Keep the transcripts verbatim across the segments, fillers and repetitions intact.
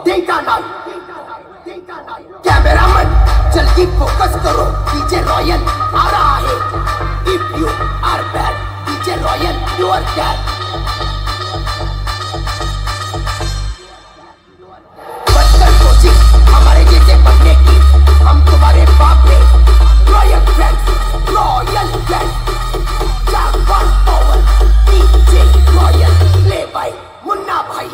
देगा नाल कैमरामैन जल्दी फोकस करो डीजे रॉयल आ रहा है if you are bad DJ royal you are bad बचपन कोशिश हमारे जैसे बनने की हम तुम्हारे बाप पे रॉयल फ्रेंड्स रॉयल फ्रेंड्स जागवान power DJ royal play by Munna Bhai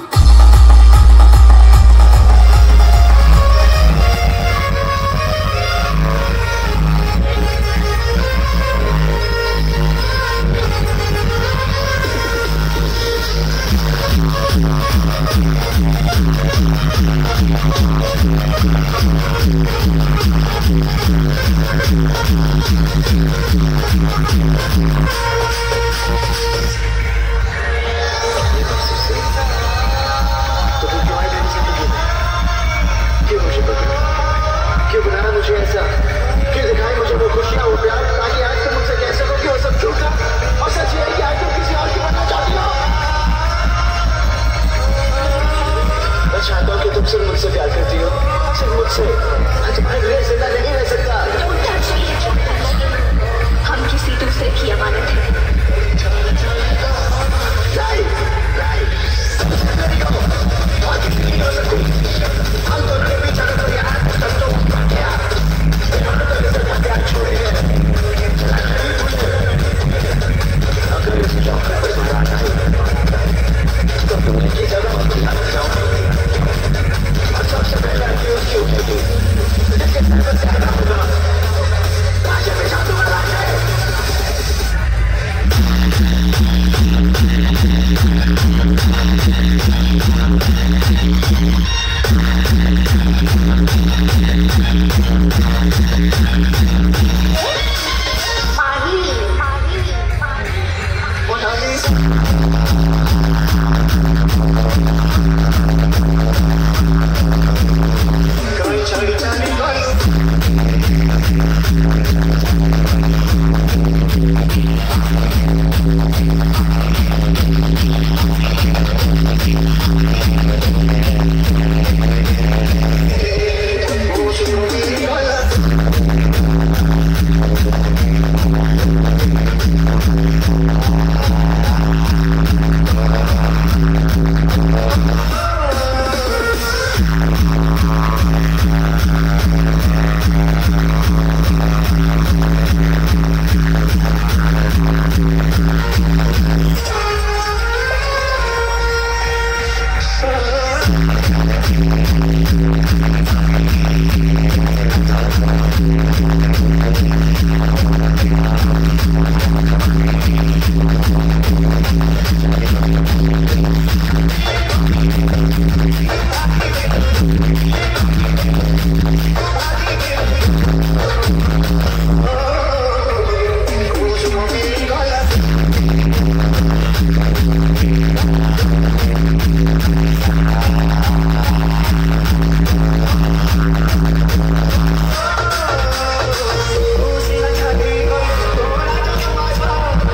क्यों बनाया मुझे ऐसा क्यों दिखाई मुझे वो खुशियां वो प्यार ताकि आज तुम मुझसे कह सको कि वो सब झूठा और सच ये है कि आज तुम किसी और की बनना चाहती हो मैं चाहता हूँ कि तुम सिर्फ मुझसे प्यार करती हो सिर्फ मुझसे मैं तुम्हारे लिए जिंदा नहीं रह सकता हम किसी दूसरे की अमानत है हम दोनों के बीच अगर कोई यार तब तो अगर इस चौक पर बुलाना है तो तुमने की जगह पर बुलाना चाहूँगी और सबसे पहले कि उसकी उठेगी जिसके सर पर सहना होगा राजा में जादू वाला है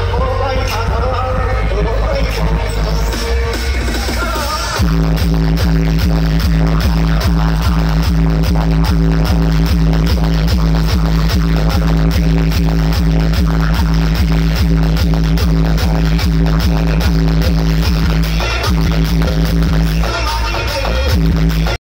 Thank you.